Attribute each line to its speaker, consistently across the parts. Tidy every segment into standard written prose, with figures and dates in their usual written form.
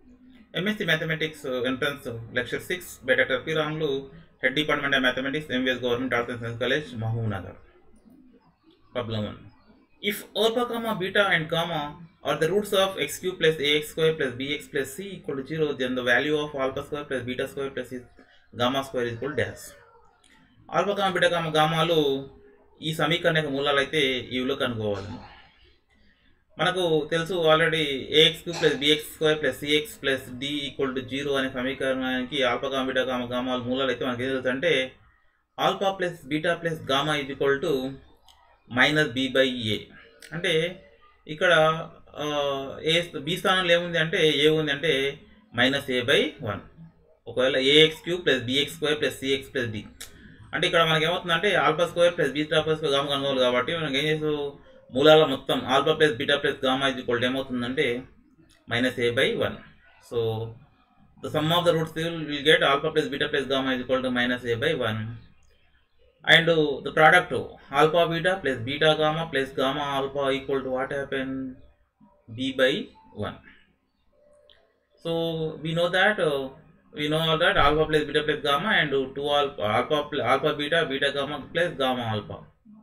Speaker 1: MSc Mathematics entrance lecture 6 by Dr. P. Ramlu, Head Department of Mathematics, MVS Government Arts and Science College, Mahbubnagar. Problem 1. If alpha, comma, beta and gamma are the roots of x cube plus ax square plus bx plus c equal to 0, then the value of alpha square plus beta square plus gamma square is equal to dash. Alpha comma beta comma గామాలు ఈ సమీకరణ మూలాలు అయితే ఈ విలువ కనుక్కోవాలి. మనకు తెలుసు already A X cube plus B X square plus C X plus D equal to 0 అనే సమీకరణానికి ఆల్ఫా కామా బీటా కామా గామాల మూలాలు అయితే మనకి ఏం తెలుసు అంటే alpha plus beta plus gamma is equal to minus B by A. అంటే ఇక్కడ బి స్థానంలో ఏముంది అంటే ఏ ఉంది అంటే మైనస్ ఏ బై 1. ఒకవేళ A X cube plus B X square plus C X plus D అంటే ఇక్కడ మనకి ఏమవుతుందంటే alpha square plus beta plus gamma కనుగోలు కాబట్టి మనకి ఏం చేస్తాం మూలాల మొత్తం alpha plus beta plus gamma is equal to ఏమవుతుందంటే minus A by 1. So the sum of the roots will get alpha plus beta plus gamma is equal to minus A by 1 and the product alpha beta plus beta gamma plus gamma alpha equal to what happen B by 1. So we know all that alpha plus beta plus gamma and 2 alpha beta gamma plus gamma alpha.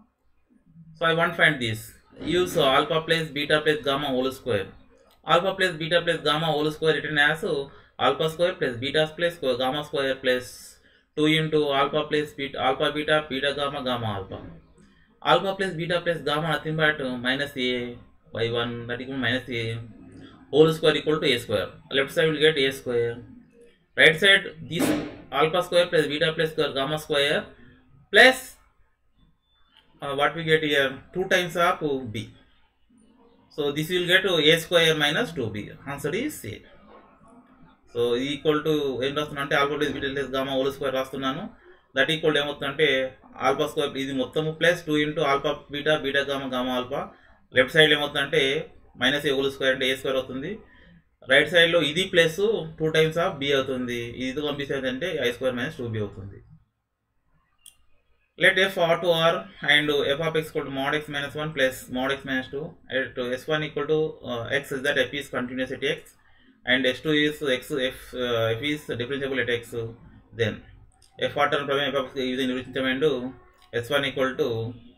Speaker 1: So I want to find this. Use alpha plus beta plus gamma whole square. Alpha plus beta plus gamma whole square written as alpha square plus beta plus gamma square plus 2 into alpha beta gamma alpha. Alpha plus beta plus gamma nothing but minus a by 1, that equal minus a whole square equal to a square. Left side will get a square. Right side this alpha square plus beta plus gamma square plus what we get here 2 times of b. So this will get a square minus 2b. Answer is a. So equal to ఏం రాస్తున్నా అంటే alpha plus beta plus gamma whole square రాస్తున్నాను. That equal ఏమవుతుందంటే alpha square ఇది మొత్తం plus 2 into alpha beta gamma alpha. Left side ఏమవుతుందంటే minus A whole square అంటే A square అవుతుంది. రైట్ సైడ్లో ఇది ప్లస్ 2 టైమ్స్ ఆఫ్ బి అవుతుంది. ఇది పంపిస్తుంది అంటే ఐ స్క్వేర్ మైనస్ 2b అవుతుంది. Let f r to r and f of x equal to mod x minus 1 plus mod x minus 2 at s1 equal to x is that f is continuous at x and s2 is f is differentiable at x. Then f r term ప్రమేయం f ఇది నిర్వచించమండు s1 equal to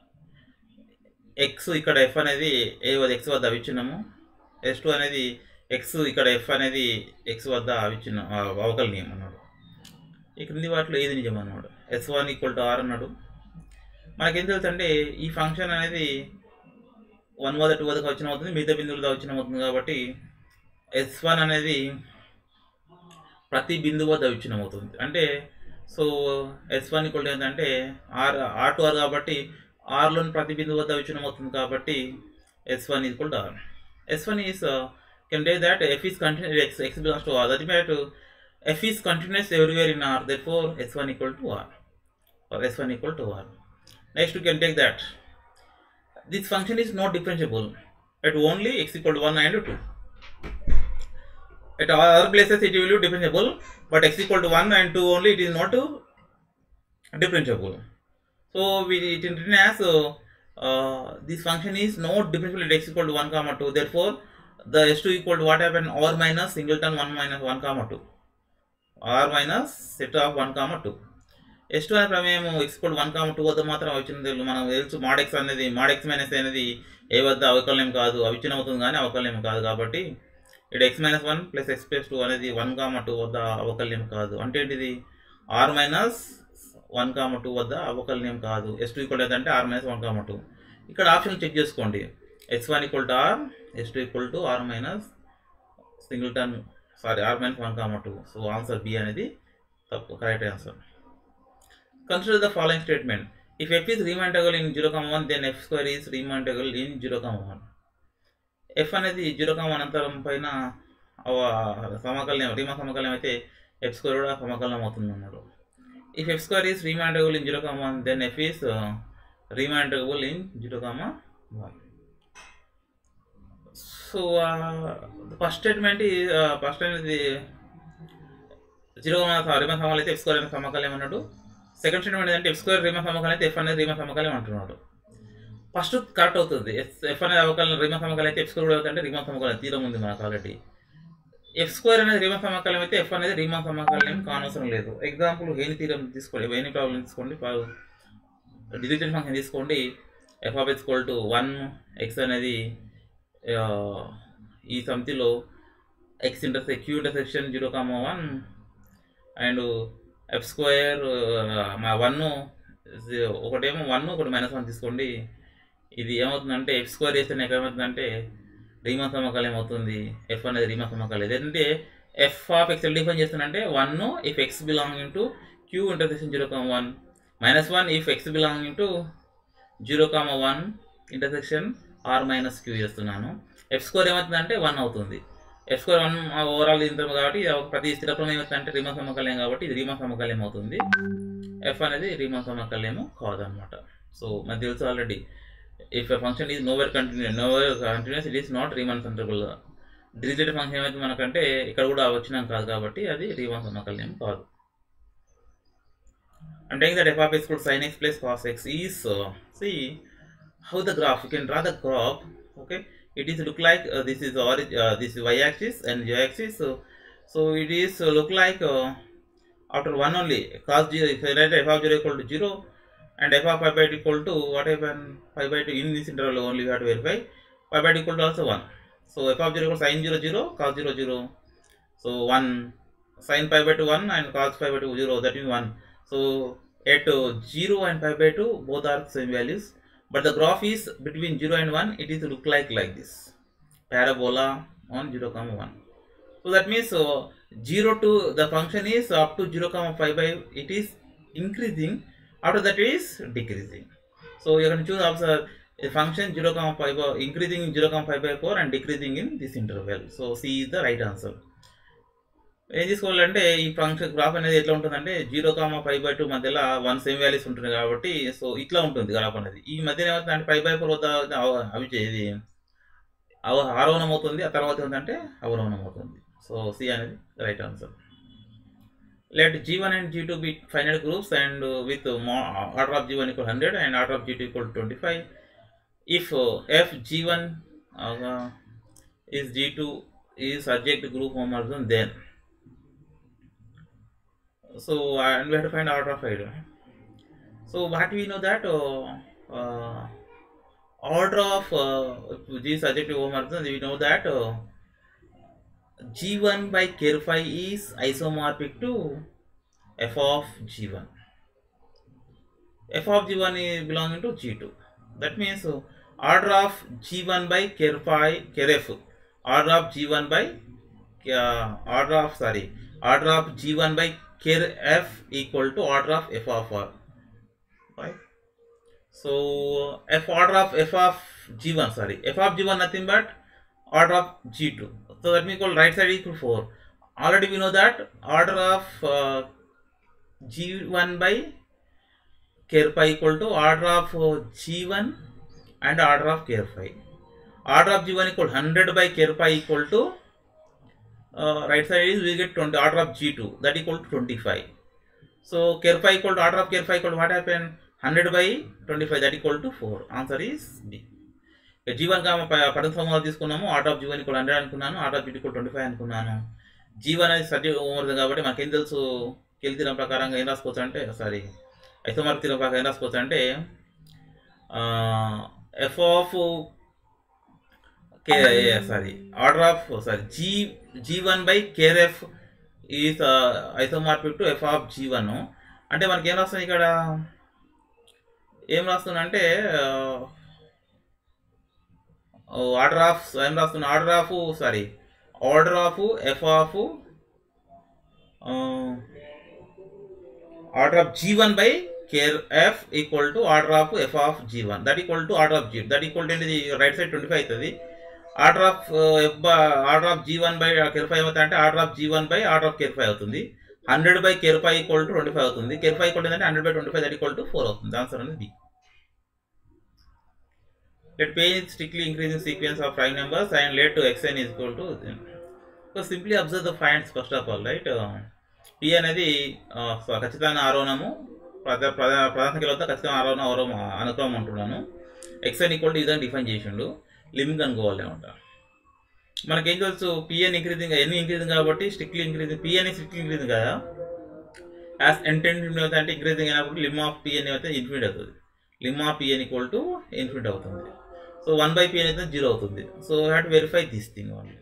Speaker 1: x ఇక్కడ f అనేది x వద్ద అవిచ్ఛిన్నము, s2 అనేది x ఇక్కడ f అనేది x వద్ద అవిచ్ఛిన్నం అవకలనీయం అన్నాడు. ఈ క్రింది వాటిలో ఏది నిజం అన్నాడు. s1 ఈక్వల్ టు r అన్నాడు. మనకేం తెలుసు అంటే ఈ ఫంక్షన్ అనేది 1 వద్ద 2 వద్దకు అవిచ్ఛిన్నం అవుతుంది, మిగతా బిందువులతో అవిచ్ఛిన్నం అవుతుంది కాబట్టి s1 అనేది ప్రతి బిందువు వద్ద అవిచ్ఛిన్నం అవుతుంది. అంటే సో s1 ఈక్వల్ టు ఏంటంటే r టు r కాబట్టి rలోని ప్రతి బిందువు వద్ద అవిచ్ఛిన్నం అవుతుంది కాబట్టి s1 equal to r. s1 is can say that f is continuous x belongs to r, that means f is continuous everywhere in r, therefore s1 equal to r or s1 equal to r. Next you can take that this function is not differentiable at only x equal to 1 and 2. At other places it will be differentiable, but x equal to 1 and 2 only it is not differentiable. So it is written as this function is not differentiable at x equal to 1 comma 2, therefore the s2 equal to what happen r minus singleton 1 minus 1 comma 2, r minus set of 1 comma 2. s2 అనే ప్రమేయం x equal to 1 comma 2 వద్ద మాత్రం అవిచ్ఛిన్నం. మనం తెలుసు mod x అనేది mod x minus అనేది ఏ వద్ద అవకలనం కాదు, అవిచ్ఛిన్నం అవుతుంది కానీ అవకలనం కాదు కాబట్టి ఇక్కడ x minus 1 plus x plus 2 అనేది 1 comma 2 వద్ద అవకలనం కాదు. అంటే ఏంటిది r minus 1 comma 2 వద్ద అవకలనం కాదు. s2 equal to అంటే r minus 1 comma 2. ఇక్కడ ఆప్షన్ చెక్ చేసుకోండి. x1 equal to r, s2 equal to r minus r minus 1 comma 2. So answer B అనేది తప్పు, correct answer. Consider the following statement. If f is Riemann integral in 0, 1 then f square is Riemann integral in 0, 1. f అనేది 0, 1 అంతరం పైన సమాకలనం Riemann సమాకలనం అయితే f square కూడా సమాకలనం అవుతుంది అన్నాడు. If f square is Riemann integral in 0, 1 then f is Riemann integral in 0, 1. So the first statement is అనేది 0, 1 రీమాన్ సమాకలనం అయితే f square అనేది సమాకలనం అన్నాడు. సెకండ్ స్టేట్మెంట్ ఏంటంటే f square రీమాన్ సమాకలనం అయితే f అనేది రీమాన్ సమాకలనం అంటున్నాడు. ఫస్ట్ కరెక్ట్ అవుతుంది. f అనేది అవకలనం రీమాన్ సమాకలనం అయితే f square కూడా అవుతుందంటే రీమాన్ సమాకలనం తీరం ఉంది మనకు ఆల్రెడీ. ఎఫ్ స్క్వేర్ అనేది రీమన్ సమాకలనం అయితే ఎఫ్ అనేది రీమన్ సమాకలనం కానవసరం లేదు. ఎగ్జాంపుల్ హేని థీరం తీసుకోండి, హేని ప్రాబ్లం తీసుకోండి, డిరిచ్లెట్ ఫంక్షన్ తీసుకోండి. F of x equal to 1 x అనేది ఈ సమితిలో x Q intersection 0,1 and f square 1 ఒకటేమో 1 ఒకటి -1 తీసుకోండి. ఇది ఏమవుతుందంటే ఎఫ్ స్క్వేర్ చేస్తే నాకు ఏమవుతుందంటే రీమన్ సమాకలనం అవుతుంది. ఎఫ్ అనేది రీమన్ సమాకలనం. ఏంటంటే ఎఫ్ ఆఫ్ ఎక్స్ డిఫైన్ చేస్తుందంటే 1 if x belonging to Q intersection 0,1 -1 if x belonging to 0,1 intersection R minus Q చేస్తున్నాను. ఎఫ్ స్క్వేర్ ఏమవుతుందంటే 1 అవుతుంది. ఎఫ్ స్క్వేర్ 1 ఓవరాల్ ఇంత కాబట్టి ప్రతి స్థిరత్వం ఏమవుతుందంటే రీమన్ సమాకలనం కాబట్టి ఇది రీమన్ సమాకలనం అవుతుంది. ఎఫ్ అనేది రీమన్ సమాకలనం కాదనమాట. సో మనకు తెలుసు already if a function is nowhere continuous it is not Riemann centrifugal. Dirichlet function ఏమైతే మనకంటే ఇక్కడ కూడా వచ్చినాం కాదు కాబట్టి అది రీమన్ సమాకలనం కాదు. I'm taking that f of x equals sin x plus cos x is see how the graph, you can draw the graph. Okay, it is look like this is this is y axis and y axis, so it is look like after 1 only cos 0, if I write f of 0 equal to 0 and f of pi by 2 equal to what happened pi by 2 in this interval only we have to verify pi by 2 equal to also 1. So f of 0 equals sin 0 0 cos 0 0, so 1 sin pi by 2 1 and cos pi by 2 0, that is 1. So at 0 and pi by 2 both are same values, but the graph is between 0 and 1, it is look like this parabola on 0,1. So that means 0 to the function is up to 0,5 by it is increasing, after that is decreasing. So you can choose observe a function 0,5 increasing in 0,5 by 4 and decreasing in this interval. So C is the right answer. ఏం తీసుకోవాలంటే ఈ function graph అనేది ఎట్లా ఉంటుందంటే 0,5/2 మధ్యలో 1 same values ఉంటుంది కాబట్టి so ఇట్లా ఉంటుంది గ్రాఫ్ అనేది. ఈ మధ్యన ఏమవుతుందంటే 5/4 వద్ద అవి ఇది ఆరోహణం అవుతుంది, ఆ తర్వాత ఏంటంటే అవరోహణం అవుతుంది. సో సి అనేది right answer. Let G1 and G2 be finite groups and with order of G1 equal 100 and order of G2 equal 25. If f G1 is G2 is subject group homomorphism, then so and we have to find order of item. So what we know that order of G subjective homomorphism, we know that G1 by ker phi is isomorphic to f of G1. F of G1 is belonging to G2. That means order of G1 by ker phi ker f, order of G1 by order of G1 by ker f equal to order of f of r, right? So f order of f of G1 f of G1 nothing but order of G2. So that means equal right side equal 4. Already we know that order of G1 by ker phi equal to order of G1 and order of ker phi. Order of G1 equal 100 by ker phi equal to right side is we get 20, order of G2 that equal to 25. So ker phi equal to order of ker phi equal to what happened 100 by 25 that equal to 4. Answer is B. G1 పదం సమూహాలు తీసుకున్నాము, order of G1 equal 100 అనుకున్నాను, order of G2 equal 25 అనుకున్నాను. G1 అనేది subject homomorphism కాబట్టి మనకేం తెలుసు, కెల్ theorem ప్రకారంగా ఏం రాసుకోవచ్చు అంటే ఐసోమార్ఫిక్ థీరం ప్రకారం ఏం రాసుకోవచ్చు అంటే f of order of G1 by ker f is isomorphic to f of G1. అంటే మనకి ఏం రాస్తుంది ఇక్కడ, ఏం రాస్తుంది అంటే order of f of order of G1 by ker f equal to order of f of G1 that equal to order of G, that equal to the right side 25 అవుతుంది. order of G1 by ker phi ఏమవుతుందంటే order of G1 by order of ker phi అవుతుంది. 100 by ker phi equal to 25 అవుతుంది. ker phi equal to 100 by 25 that equal to 4 అవుతుంది. Answer అనేది B. Let P is strictly increasing sequence of prime numbers and let to xn is equal to them. So simply observe the finds first of all, right? P అనేది ఖచ్చితంగా ఆరోహణము, ప్రధాన సంఖ్యల వద్ద ఖచ్చితంగా ఆరోహణం అనుక్రమం అంటున్నాను. xn ఈక్వల్ టు ఇదని define చేసిండు, లిమిట్ అనుకోవాలి అనమాట. మనకేం తెలుసు పిఎన్ ఇంక్రీజింగ్ ఎన్ ఇంక్రీజింగ్ కాబట్టి strictly increasing p n strictly increasing కదా యాజ్ ఇంటెండెడ్ అంటే ఇంక్రీజింగ్ అయినప్పుడు లిమ్ ఆఫ్ పిఎన్ అయితే ఇన్ఫినిట్ అవుతుంది lim of p n equal to infinite అవుతుంది సో 1/pn అయితే 0 అవుతుంది so you have to verify this thing only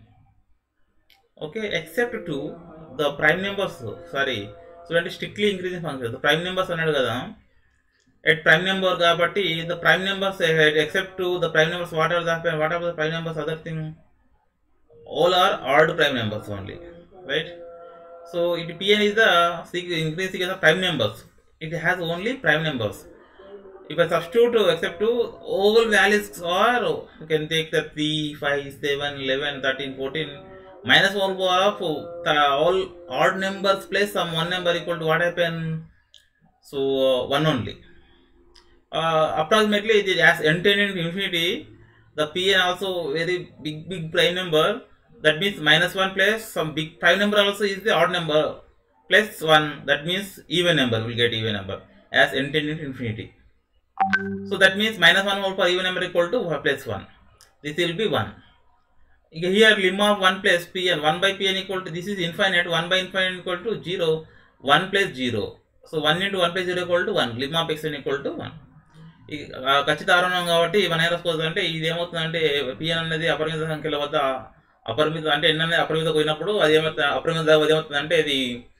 Speaker 1: okay except to the prime numbers sorry చూడండి strictly increasing function prime numbers అన్నాడు కదా at prime number కాబట్టి the prime numbers except to the prime numbers what are the prime numbers other thing all are odd prime numbers only, right? So it Pn is the increasing as the prime numbers. It has only prime numbers. If I substitute except to all values are, you can take the 3, 5, 7, 11, 13, 14 minus all power of all odd numbers plus some one number equal to what happen? So 1 only. Approximately it is as n tending to infinity. The Pn also very big prime number. That means -1 plus some big prime number also is the odd number plus 1. That means even number will get even number as n tending to infinity. So that means -1 whole power even number equal to plus 1. This will be 1. Here lim of 1 plus pn 1/pn equal to this is infinite 1/infinite equal to 0 1 plus 0. So 1 into 1 plus 0 equal to 1. Lim of xn equal to 1. ఖచ్చిత ఆరోహణం కాబట్టి 1 రాసుకోవచ్చు అంటే ఇది ఏమవుతుందంటే pn అనేది అపరిమిత సంఖ్యల వద్ద అపరిమిత అంటే ఎన్ అనేది అపరిమిత పోయినప్పుడు అది ఏమవుతుంది అపరిమిత ఏమవుతుంది అంటే ఇది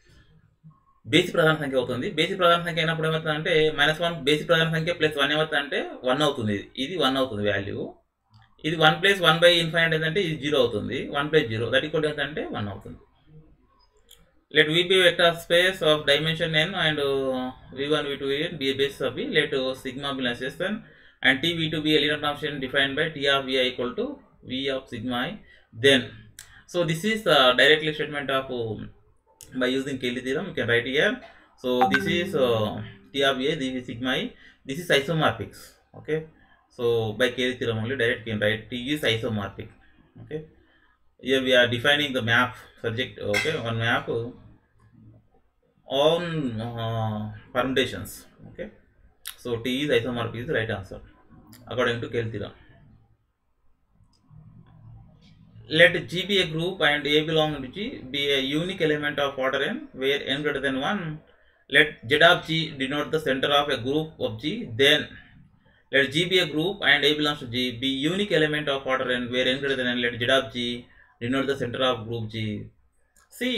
Speaker 1: బేసి ప్రధాన సంఖ్య అవుతుంది బేసి ప్రధాన సంఖ్య అయినప్పుడు ఏమవుతుంది అంటే -1 బేసి ప్రధాన సంఖ్య ప్లస్ 1 ఏమవుతుంది అంటే 1 అవుతుంది ఇది 1 అవుతుంది వాల్యూ ఇది 1 ప్లస్ 1/infinite ఏంటంటే ఇది 0 అవుతుంది 1 ప్లస్ 0 దట్ ఈక్వల్ ఏంటంటే 1 అవుతుంది let v be vector space of dimension n and v1 v2 n be a basis of v let sigma be less than and t v2 be a linear function defined by t of vi equal to v of sigma I. Then so this is the directly statement of by using Cayley theorem you can write here. So this is t of a, this is sigma I, this is isomorphics. Okay, so by Cayley theorem only direct can write t is isomorphic. Okay, here we are defining the map subject. Okay, one map on permutations. Okay, so t is isomorphic is the right answer according to Cayley theorem. Let G be a group and A belong to G be a unique element of order n where n greater than 1. Let Z of G denote the center of a group of G. Then let G be a group and A belongs to G be unique element of order n where n greater than n. Let Z of G denote the center of group G. See,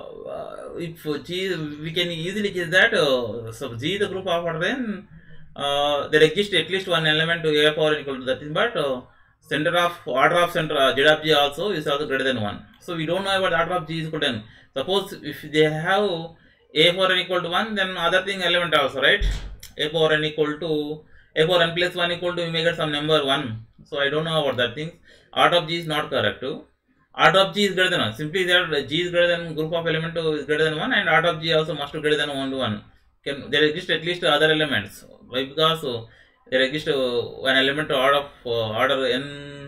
Speaker 1: if G we can easily guess that so G is the group of order n. There exists at least one element to A power n equal to that thing, but center of order of center Z of G also is also greater than 1. So we don't know about order of G is equal to n. Suppose if they have A power n equal to 1, then other thing element also, right? A power n equal to A power n plus 1 equal to we may get some number 1. So I don't know about that thing. Order of G is not correct. Order of G is greater than 1. Simply that G is greater than group of element is greater than 1 and order of G also must be greater than 1 to 1. There exist at least other elements. Why? Because there exists an element order of order n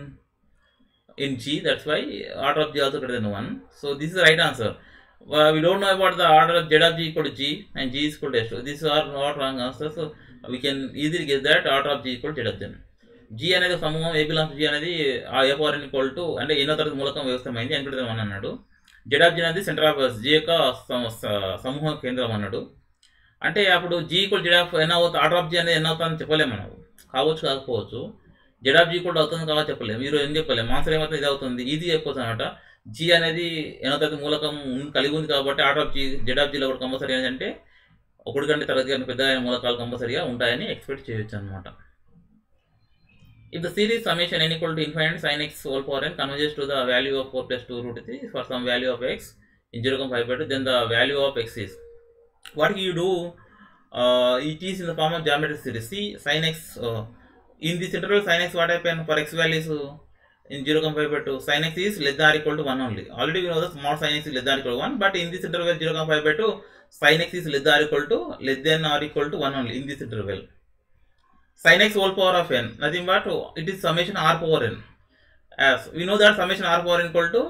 Speaker 1: in G. That's why order of G also greater than 1. So this is the right answer. We don't know about the order of Z of G equal to G and G is equal to S2. These are not wrong answers. So we can easily guess that order of G equal to Z of G. G అనేది సమూహం A belongs to G అనేది ఆ A power n equal to అంటే ఎన్నో తరగతి మూలకం వ్యవస్థమైంది n greater than 1 అన్నాడు. Z of G అనేది సెంటర్ ఆఫ్ G యొక్క సమూహ కేంద్రం అన్నాడు. అంటే అప్పుడు G equal Z of n అవుతుంది ఆర్డర్ ఆఫ్ G అనేది n అవుతుందని చెప్పలేము మనం కావచ్చు కాకపోవచ్చు Z ఆఫ్ G కూడా అవుతుంది కావచ్చు చెప్పలేము మీరు ఏం చెప్పలేము ఆన్సర్ ఏమవుతుంది ఇది అవుతుంది ఈజీ అయిపోతుంది అనమాట G అనేది ఎన్నో తరగతి మూలకం కలిగి ఉంది కాబట్టి order of G Z of Gలో కూడా కంపల్సరీ ఏంటంటే ఒకటి కంటే తరగతి కంటే పెద్ద మూలకాలు కంపల్సరీగా ఉంటాయని ఎక్స్పెక్ట్ చేయొచ్చు అనమాట. If the series summation n equal to infinite sin x whole power n converges to the value of 4 plus 2 root 3 for some value of x in 0,5/2, then the value of x is what you do. It is in the form of geometric series. See sin x in this interval sin x what happen for x values in 0,5/2 sin x is less than or equal to 1 only. Already we know the small sin x is less than or equal to 1, but in this interval 0,5/2 sin x is less than or equal to 1 only in this interval. Sin x whole power of n nothing but it is summation r power n. As we know that summation r power n equal to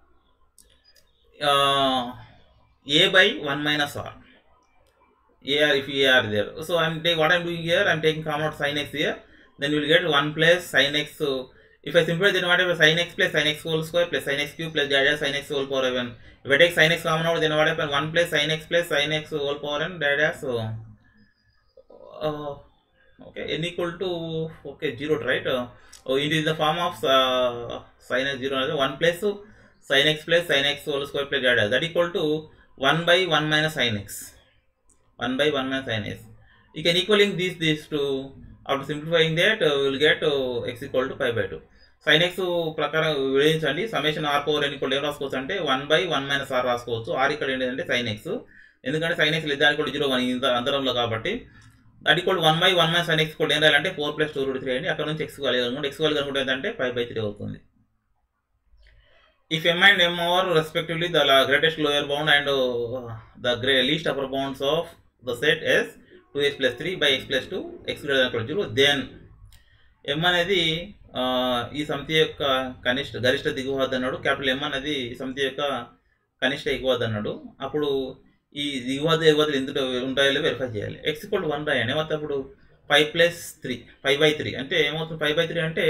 Speaker 1: a by 1 minus r. A if a are there. So what I'm doing here, I'm taking common out sin x here. Then you will get 1 plus sin x. If I simplify, then what happens? Sin x plus sin x whole square plus sin x cube plus dash sin x whole power n. If I take sin x common out, then what happens? 1 plus sin x whole power n dash. Okay, n equal to 0, right? It is the form of sin x 0, 1 plus sin x whole square plus dash. That equal to 1 by 1 minus sin x. 1 by 1 minus sin x. You can equaling these two. After simplifying that, we will get x equal to pi by 2. Sin x ప్రకారం విభజించండి. Summation r power n equal ఏం రాసుకోవచ్చు అంటే 1 by 1 minus r రాసుకోవచ్చు. r ఇక్కడ ఏంటంటే sin x, ఎందుకంటే sin x లేదా ఈక్వల్ 0 1 అంతరంలో కాబట్టి that equal 1 by 1 minus sin x equal ఏం రాయాలంటే 4 plus 2 root 3 అండి. అక్కడ నుంచి x వాల్యూ కనుకుంటే x వాల్యూ కనుకుంటే ఏంటంటే pi by 3 అవుతుంది. If m and m are respectively the greatest lower bound and the least upper bounds of the set S 2x plus 3 by x plus 2 x greater than equal to 0, then m అనేది ఈ సమితి యొక్క గరిష్ట దిగువ వద్ద అన్నాడు. Capital M అనేది ఈ సమితి యొక్క కనిష్ట ఎగువ వద్ద అన్నాడు. అప్పుడు ఈ దిగువ ఎగువదలు ఎందుకు ఉంటాయో వెరిఫై చేయాలి. x ఈక్వల్ టు 1 రాయండి. ఏమవుతుంది అప్పుడు 5 plus 3 5 by 3 అంటే ఏమవుతుంది? 5 by 3 అంటే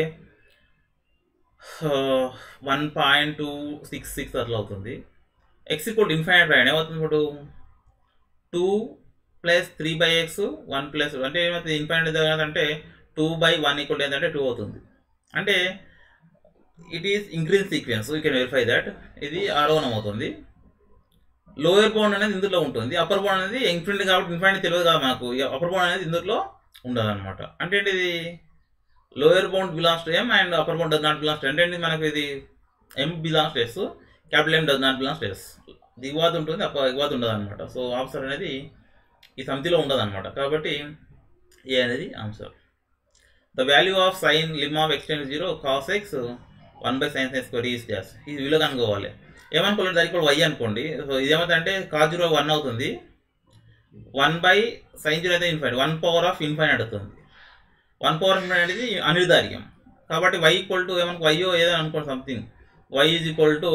Speaker 1: 1.266 అట్లా అవుతుంది. x ఈక్వల్ ఇన్ఫైనైట్ రాయండి. ఏమవుతుంది ఇప్పుడు 2 plus 3 by x 1 plus అంటే ఏమవుతుంది? ఇన్ఫైనైట్ అంటే 2 by 1 ఈక్వల్ ఏంటంటే 2 అవుతుంది. అంటే it is increase sequence. You can verify that. ఇది ఆరోహణం అవుతుంది. లోయర్ బౌండ్ అనేది ఇందులో ఉంటుంది. అప్పర్ బౌండ్ అనేది ఇన్ఫినిటీ కాబట్టి ఇన్ఫైనైట్ తెలియదు కదా మనకు. అప్పర్ బౌండ్ అనేది ఇందులో ఉండదు అనమాట. అంటే ఇది lower bound belongs to M and upper bound does not belongs to అంటే మనకు ఇది M belongs to S, capital M does not belongs to S. దిగువాది ఉంటుంది, ఎగువాది ఉండదు అనమాట. సో ఆన్సర్ అనేది ఈ సమితిలో ఉండదు అనమాట. కాబట్టి ఏ అనేది answer. The value of sine lim of x → 0 cos x 1 by sin square is dash. ఇది విలువ కనుక్కోవాలి. ఏమనుకోలేదు దానికి కూడా y అనుకోండి. సో ఇదేమవుతుందంటే cos 0 1 అవుతుంది. 1 by sin 0 అయితే ఇన్ఫైనైట్, 1 power of ఇన్ఫైనైట్ అవుతుంది. 1 power of ఇన్ఫైనైట్ అనేది అనిర్ధార్యం కాబట్టి y ఈక్వల్ టు ఏమనుకో y ఏదో అనుకోండి something. y is equal to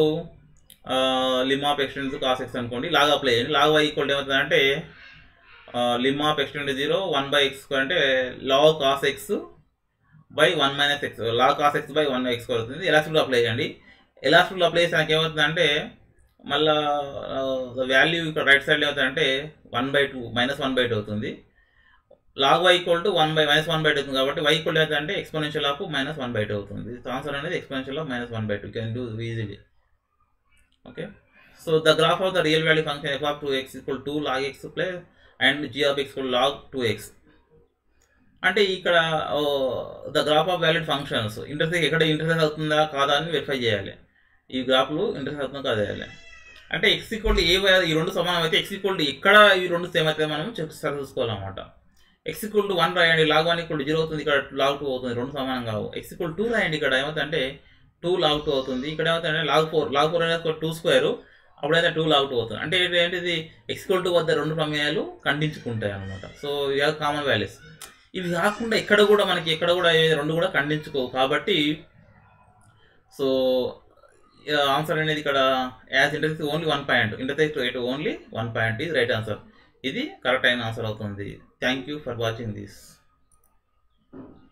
Speaker 1: lim of x → 0 cos x అనుకోండి. లాగ్ అప్లై చేయండి. లాగ్ y ఈక్వల్ టు ఏమవుతుందంటే lim of x → 0 1 by x square అంటే log cos x by 1 minus x, log cos x by 1 x square అవుతుంది. Elastic apply చేయండి. Elastic apply చేసి నాకు ఏమవుతుందంటే మళ్ళా వాల్యూ ఇక్కడ రైట్ సైడ్ ఏమవుతుందంటే 1/2 -1/2 అవుతుంది. log y equal to 1 by -1/2 అవుతుంది కాబట్టి y ఈక్వల్ ఏమవుతుందంటే ఎక్స్పోనెన్షియల్ ఆఫ్ -1/2 అవుతుంది. ఆన్సర్ అనేది exponential of -1/2. Can do easily. Okay, so the graph of the real value function f of 2x equal 2 log x plus and g of x equal log 2x. అంటే ఇక్కడ the graph of valued functions intersect ఎక్కడ intersect అవుతుందా కాదా అని verify చేయాలి. ఈ గ్రాఫ్లు intersect అవుతుందా కాదా చేయాలి. అంటే x ఈక్వల్ ఏ ఈ రెండు సమానం అయితే x ఈక్వల్ ఎక్కడ ఈ రెండు సేమ్ అయితే మనం చూసుకోవాలన్నమాట. x ఈక్వల్ 1 రాయండి. log 1 ఈక్వల్ 0 అవుతుంది. ఇక్కడ log 2 అవుతుంది. రెండు సమానం కావు. x ఈక్వల్ 2 రాయండి. ఇక్కడ ఏమవుతుందంటే 2 log 2 అవుతుంది. ఇక్కడ ఏమవుతుందంటే log 4 అనేది 2 స్క్వేర్ అప్పుడైతే 2 log 2 అవుతుంది. అంటే ఏంటిది x ఈక్వల్ 2 వద్ద రెండు ప్రమేయాలు ఖండించుకుంటాయి అనమాట. సో ఇవి కామన్ వాల్యూస్. ఇవి కాకుండా ఎక్కడ కూడా మనకి ఎక్కడ కూడా రెండు కూడా ఖండించుకోవు కాబట్టి సో ఆన్సర్ అనేది ఇక్కడ as intersect only 1 point, intersect rate only 1 point is right answer. ఇది కరెక్ట్ అయిన ఆన్సర్ అవుతుంది. Thank you for watching this.